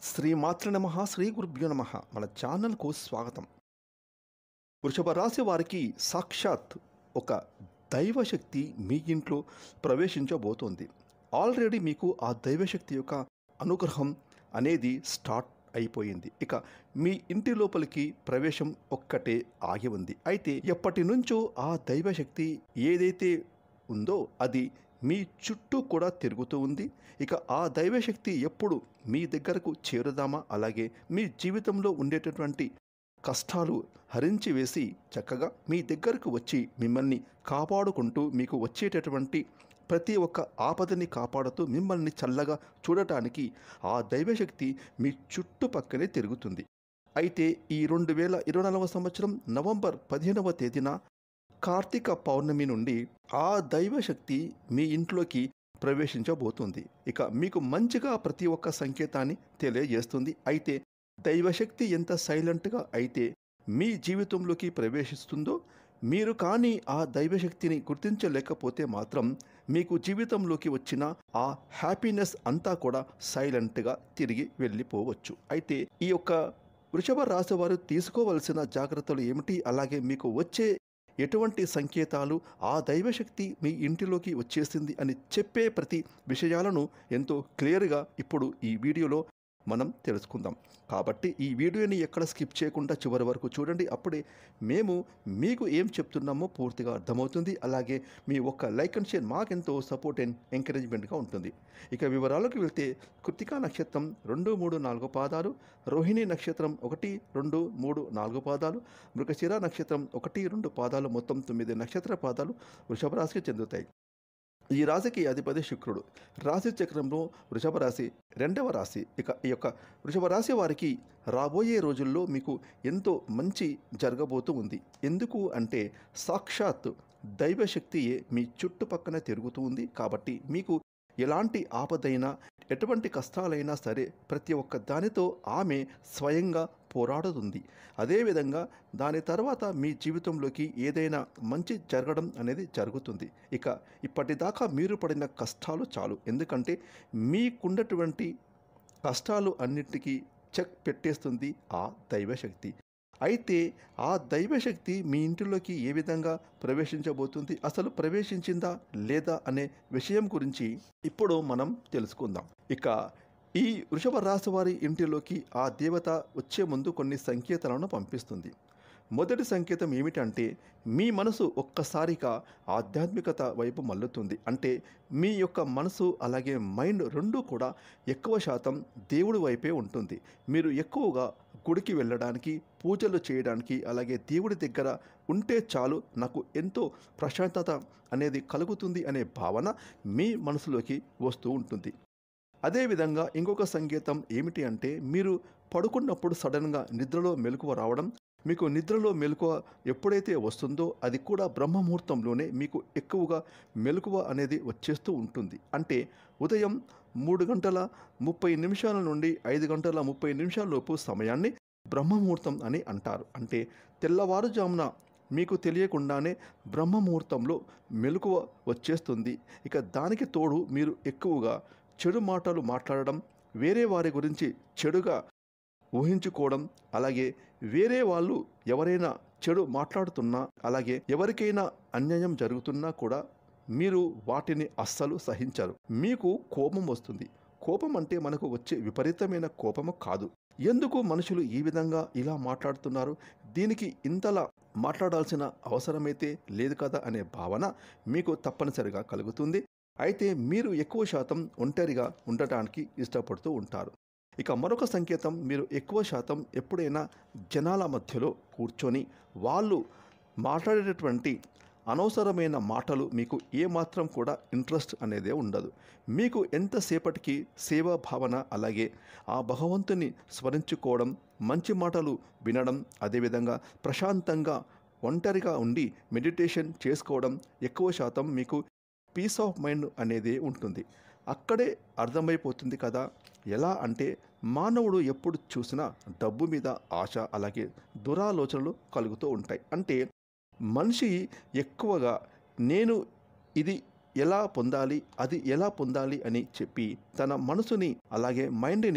శ్రీమాత్ర నమః శ్రీ గురుభ్యో నమః. మన ఛానల్కు స్వాగతం. వృషభ రాశి వారికి సాక్షాత్ ఒక దైవశక్తి మీ ఇంట్లో ప్రవేశించబోతోంది. ఆల్రెడీ మీకు ఆ దైవశక్తి యొక్క అనుగ్రహం అనేది స్టార్ట్ అయిపోయింది. ఇక మీ ఇంటి లోపలికి ప్రవేశం ఒక్కటే ఆగి ఉంది. అయితే ఎప్పటి నుంచో ఆ దైవశక్తి ఏదైతే ఉందో అది మీ చుట్టూ కూడా తిరుగుతూ ఉంది. ఇక ఆ దైవశక్తి ఎప్పుడు మీ దగ్గరకు చేరుదామా, అలాగే మీ జీవితంలో ఉండేటటువంటి కష్టాలు హరించి వేసి చక్కగా మీ దగ్గరకు వచ్చి మిమ్మల్ని కాపాడుకుంటూ మీకు వచ్చేటటువంటి ప్రతి ఒక్క ఆపదని కాపాడుతూ మిమ్మల్ని చల్లగా చూడటానికి ఆ దైవశక్తి మీ చుట్టుపక్కనే తిరుగుతుంది. అయితే ఈ 2024వ సంవత్సరం నవంబర్ 15వ తేదీన కార్తీక పౌర్ణమి నుండి ఆ దైవశక్తి మీ ఇంట్లోకి ప్రవేశించబోతుంది. ఇక మీకు మంచిగా ప్రతి ఒక్క సంకేతాన్ని తెలియజేస్తుంది. అయితే దైవశక్తి ఎంత సైలెంట్గా అయితే మీ జీవితంలోకి ప్రవేశిస్తుందో, మీరు కానీ ఆ దైవశక్తిని గుర్తించలేకపోతే మాత్రం మీకు జీవితంలోకి వచ్చిన ఆ హ్యాపీనెస్ అంతా కూడా సైలెంట్గా తిరిగి వెళ్ళిపోవచ్చు. అయితే ఈ యొక్క వృషభ రాశి వారు తీసుకోవలసిన జాగ్రత్తలు ఏమిటి, అలాగే మీకు వచ్చే ఎటువంటి సంకేతాలు, ఆ దైవశక్తి మీ ఇంటిలోకి వచ్చేసింది అని చెప్పే ప్రతి విషయాలను ఎంతో క్లియర్గా ఇప్పుడు ఈ వీడియోలో మనం తెలుసుకుందాం. కాబట్టి ఈ వీడియోని ఎక్కడ స్కిప్ చేయకుండా చివరి వరకు చూడండి. అప్పుడే మేము మీకు ఏం చెప్తున్నామో పూర్తిగా అర్థమవుతుంది. అలాగే మీ ఒక్క లైక్ అండ్ షేర్ మాకెంతో సపోర్ట్ అండ్ ఎంకరేజ్మెంట్గా ఉంటుంది. ఇక వివరాలకు వెళ్తే కృత్తికా నక్షత్రం 2, 3, 4 పాదాలు, రోహిణి నక్షత్రం 1, 2, 3, 4 పాదాలు, మృగశిర నక్షత్రం 1, 2 పాదాలు, మొత్తం 9 నక్షత్ర పాదాలు వృషభ రాశికి చెందుతాయి. ఈ రాశికి అధిపతి శుక్రుడు. రాశి చక్రంలో వృషభ రాశి 2వ రాశి. ఇక ఈ యొక్క వృషభ రాశి వారికి రాబోయే రోజుల్లో మీకు ఎంతో మంచి జరగబోతూ ఉంది. ఎందుకు అంటే సాక్షాత్ దైవశక్తియే మీ చుట్టుపక్కన తిరుగుతూ ఉంది. కాబట్టి మీకు ఎలాంటి ఆపదైనా, ఎటువంటి కష్టాలైనా సరే ప్రతి ఒక్క దానితో ఆమె స్వయంగా పోరాడుతుంది. అదేవిధంగా దాని తర్వాత మీ జీవితంలోకి ఏదైనా మంచి జరగడం అనేది జరుగుతుంది. ఇక ఇప్పటిదాకా మీరు పడిన కష్టాలు చాలు. ఎందుకంటే మీకున్నటువంటి కష్టాలు అన్నిటికీ చెక్ పెట్టేస్తుంది ఆ దైవశక్తి. అయితే ఆ దైవశక్తి మీ ఇంటిలోకి ఏ విధంగా ప్రవేశించబోతుంది, అసలు ప్రవేశించిందా లేదా అనే విషయం గురించి ఇప్పుడు మనం తెలుసుకుందాం. ఇక ఈ వృషభ రాశి వారి ఇంటిలోకి ఆ దేవత వచ్చే ముందు కొన్ని సంకేతాలను పంపిస్తుంది. మొదటి సంకేతం ఏమిటంటే మీ మనసు ఒక్కసారిగా ఆధ్యాత్మికత వైపు మల్లుతుంది. అంటే మీ యొక్క మనసు అలాగే మైండ్ రెండూ కూడా ఎక్కువ శాతం దేవుడి వైపే ఉంటుంది. మీరు ఎక్కువగా గుడికి వెళ్ళడానికి, పూజలు చేయడానికి, అలాగే దేవుడి దగ్గర ఉంటే చాలు, నాకు ఎంతో ప్రశాంతత అనేది కలుగుతుంది అనే భావన మీ మనసులోకి వస్తూ ఉంటుంది. అదేవిధంగా ఇంకొక సంకేతం ఏమిటి అంటే మీరు పడుకున్నప్పుడు సడన్గా నిద్రలో మెలకువ రావడం. మీకు నిద్రలో మెలకువ ఎప్పుడైతే వస్తుందో అది కూడా బ్రహ్మముహూర్తంలోనే మీకు ఎక్కువగా మెలకువ అనేది వచ్చేస్తూ ఉంటుంది. అంటే ఉదయం 3:30 నుండి 5:30 లోపు సమయాన్ని బ్రహ్మముహూర్తం అని అంటారు. అంటే తెల్లవారుజామున మీకు తెలియకుండానే బ్రహ్మముహూర్తంలో మెలకువ వచ్చేస్తుంది. ఇక దానికి తోడు మీరు ఎక్కువగా చెడు మాటలు మాట్లాడడం, వేరే వారి గురించి చెడుగా ఊహించుకోవడం, అలాగే వేరే వాళ్ళు ఎవరైనా చెడు మాట్లాడుతున్నా, అలాగే ఎవరికైనా అన్యాయం జరుగుతున్నా కూడా మీరు వాటిని అస్సలు సహించరు. మీకు కోపం వస్తుంది. కోపం అంటే మనకు వచ్చే విపరీతమైన కోపము కాదు. ఎందుకు మనుషులు ఈ విధంగా ఇలా మాట్లాడుతున్నారు, దీనికి ఇంతలా మాట్లాడాల్సిన అవసరమైతే లేదు కదా అనే భావన మీకు తప్పనిసరిగా కలుగుతుంది. అయితే మీరు ఎక్కువ శాతం ఒంటరిగా ఉండటానికి ఇష్టపడుతూ ఉంటారు. ఇక మరొక సంకేతం, మీరు ఎక్కువ శాతం ఎప్పుడైనా జనాల మధ్యలో కూర్చొని వాళ్ళు మాట్లాడేటటువంటి అనవసరమైన మాటలు మీకు ఏమాత్రం కూడా ఇంట్రెస్ట్ అనేదే ఉండదు. మీకు ఎంతసేపటికి సేవా భావన, అలాగే ఆ భగవంతుని స్మరించుకోవడం, మంచి మాటలు వినడం, అదేవిధంగా ప్రశాంతంగా ఒంటరిగా ఉండి మెడిటేషన్ చేసుకోవడం ఎక్కువ శాతం మీకు పీస్ ఆఫ్ మైండ్ అనేది ఉంటుంది. అక్కడే అర్థమైపోతుంది కదా. ఎలా అంటే మానవుడు ఎప్పుడు చూసినా డబ్బు మీద ఆశ, అలాగే దురాలోచనలు కలుగుతూ ఉంటాయి. అంటే మనిషి ఎక్కువగా నేను ఇది ఎలా పొందాలి, అది ఎలా పొందాలి అని చెప్పి తన మనసుని అలాగే మైండ్ని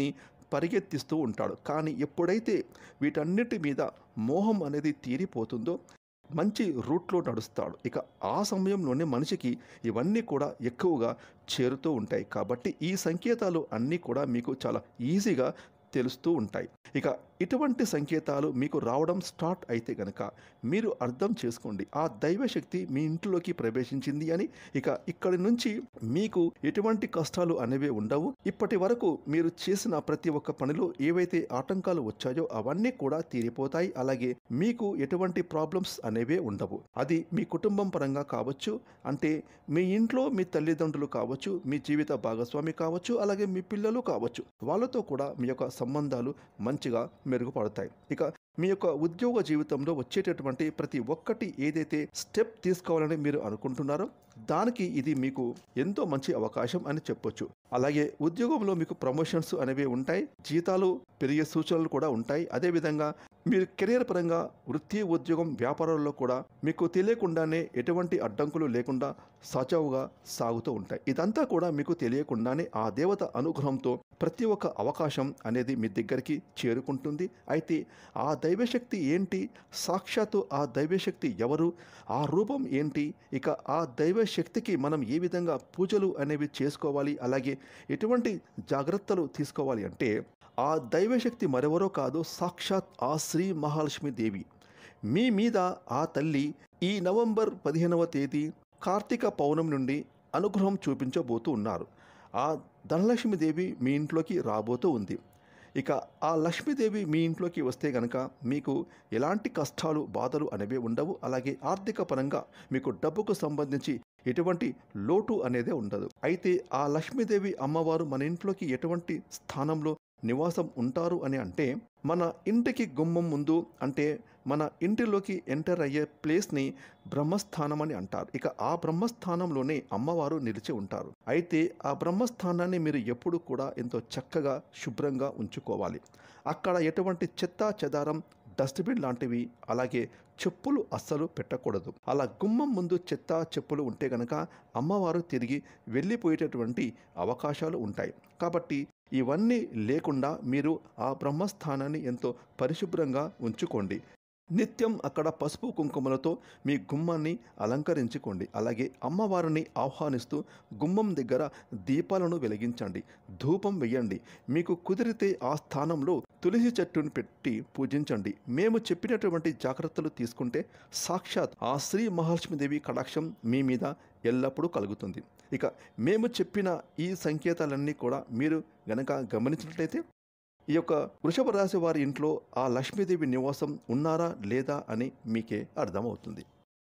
పరిగెత్తిస్తూ ఉంటాడు. కానీ ఎప్పుడైతే వీటన్నిటి మీద మోహం అనేది తీరిపోతుందో మంచి రూట్లో నడుస్తాడు. ఇక ఆ సమయంలోనే మనిషికి ఇవన్నీ కూడా ఎక్కువగా చేరుతూ ఉంటాయి. కాబట్టి ఈ సంకేతాలు అన్నీ కూడా మీకు చాలా ఈజీగా తెలుస్తూ ఉంటాయి. ఇక ఇటువంటి సంకేతాలు మీకు రావడం స్టార్ట్ అయితే గనక మీరు అర్థం చేసుకోండి, ఆ దైవశక్తి మీ ఇంట్లోకి ప్రవేశించింది అని. ఇక ఇక్కడి నుంచి మీకు ఎటువంటి కష్టాలు అనేవి ఉండవు. ఇప్పటి వరకు మీరు చేసిన ప్రతి ఒక్క పనిలో ఏవైతే ఆటంకాలు వచ్చాయో అవన్నీ కూడా తీరిపోతాయి. అలాగే మీకు ఎటువంటి ప్రాబ్లమ్స్ అనేవే ఉండవు. అది మీ కుటుంబం పరంగా కావచ్చు, అంటే మీ ఇంట్లో మీ తల్లిదండ్రులు కావచ్చు, మీ జీవిత భాగస్వామి కావచ్చు, అలాగే మీ పిల్లలు కావచ్చు. వాళ్ళతో కూడా మీ యొక్క సంబంధాలు మంచిగా మెరుగుపడతాయి. ఇక మీ యొక్క ఉద్యోగ జీవితంలో వచ్చేటటువంటి ప్రతి ఒక్కటి ఏదైతే స్టెప్ తీసుకోవాలని మీరు అనుకుంటున్నారో దానికి ఇది మీకు ఎంతో మంచి అవకాశం అని చెప్పొచ్చు. అలాగే ఉద్యోగంలో మీకు ప్రమోషన్స్ అనేవి ఉంటాయి, జీతాలు పెరిగే సూచనలు కూడా ఉంటాయి. అదేవిధంగా మీరు కెరీర్ పరంగా వృత్తి, ఉద్యోగం, వ్యాపారాల్లో కూడా మీకు తెలియకుండానే ఎటువంటి అడ్డంకులు లేకుండా సజావుగా సాగుతూ ఉంటాయి. ఇదంతా కూడా మీకు తెలియకుండానే ఆ దేవత అనుగ్రహంతో ప్రతి ఒక్క అవకాశం అనేది మీ దగ్గరికి చేరుకుంటుంది. అయితే ఆ దైవశక్తి ఏంటి, సాక్షాత్తు ఆ దైవశక్తి ఎవరు, ఆ రూపం ఏంటి, ఇక ఆ దైవశక్తికి మనం ఏ విధంగా పూజలు అనేవి చేసుకోవాలి, అలాగే ఎటువంటి జాగ్రత్తలు తీసుకోవాలి అంటే ఆ దైవశక్తి మరెవరో కాదు, సాక్షాత్ ఆ శ్రీ మహాలక్ష్మి దేవి. మీ మీద ఆ తల్లి ఈ నవంబర్ 15వ తేదీ కార్తీక పౌర్ణమి నుండి అనుగ్రహం చూపించబోతూ ఉన్నారు. ఆ ధనలక్ష్మీదేవి మీ ఇంట్లోకి రాబోతూ ఉంది. ఇక ఆ లక్ష్మీదేవి మీ ఇంట్లోకి వస్తే గనక మీకు ఎలాంటి కష్టాలు, బాధలు అనేవి ఉండవు. అలాగే ఆర్థిక పరంగా మీకు డబ్బుకు సంబంధించి ఎటువంటి లోటు అనేదే ఉండదు. అయితే ఆ లక్ష్మీదేవి అమ్మవారు మన ఇంట్లోకి ఎటువంటి స్థానంలో నివాసం ఉంటారు అని అంటే మన ఇంటికి గుమ్మం ముందు, అంటే మన ఇంటిలోకి ఎంటర్ అయ్యే ప్లేస్ని బ్రహ్మస్థానం అని అంటారు. ఇక ఆ బ్రహ్మస్థానంలోనే అమ్మవారు నిలిచి ఉంటారు. అయితే ఆ బ్రహ్మస్థానాన్ని మీరు ఎప్పుడు కూడా ఎంతో చక్కగా శుభ్రంగా ఉంచుకోవాలి. అక్కడ ఎటువంటి చెత్త చెదారం, డస్ట్బిన్ లాంటివి, అలాగే చెప్పులు అస్సలు పెట్టకూడదు. అలా గుమ్మం ముందు చెత్త చెప్పులు ఉంటే గనక అమ్మవారు తిరిగి వెళ్ళిపోయేటటువంటి అవకాశాలు ఉంటాయి. కాబట్టి ఇవన్నీ లేకుండా మీరు ఆ బ్రహ్మస్థానాన్ని ఎంతో పరిశుభ్రంగా ఉంచుకోండి. నిత్యం అక్కడ పసుపు కుంకుమలతో మీ గుమ్మాన్ని అలంకరించుకోండి. అలాగే అమ్మవారిని ఆహ్వానిస్తూ గుమ్మం దగ్గర దీపాలను వెలిగించండి, ధూపం వేయండి. మీకు కుదిరితే ఆ స్థానంలో తులసి చెట్టును పెట్టి పూజించండి. మేము చెప్పినటువంటి జాగ్రత్తలు తీసుకుంటే సాక్షాత్ ఆ శ్రీ మహాలక్ష్మీదేవి కటాక్షం మీ మీద ఎల్లప్పుడూ కలుగుతుంది. ఇక మేము చెప్పిన ఈ సంకేతాలన్నీ కూడా మీరు గనక గమనించినట్లయితే ఈ యొక్క వృషభ రాశి వారి ఇంట్లో ఆ లక్ష్మీదేవి నివాసం ఉన్నారా లేదా అని మీకే అర్థమవుతుంది.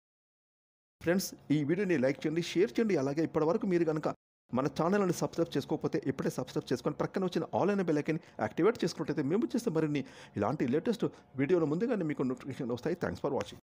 ఫ్రెండ్స్, ఈ వీడియోని లైక్ చేయండి, షేర్ చేయండి. అలాగే ఇప్పటివరకు మీరు కనుక మన ఛానల్ని సబ్స్క్రైబ్ చేసుకోకపోతే ఇప్పుడే సబ్స్క్రైబ్ చేసుకొని ప్రక్కన వచ్చిన ఆల్ అయిన బెల్ ఐకాన్ని యాక్టివేట్ చేసుకున్నట్లయితే మేము చేస్తే మరిన్ని ఇలాంటి లేటెస్ట్ వీడియోలు ముందుగానే మీకు నోటిఫికేషన్లు వస్తాయి. Thanks for watching.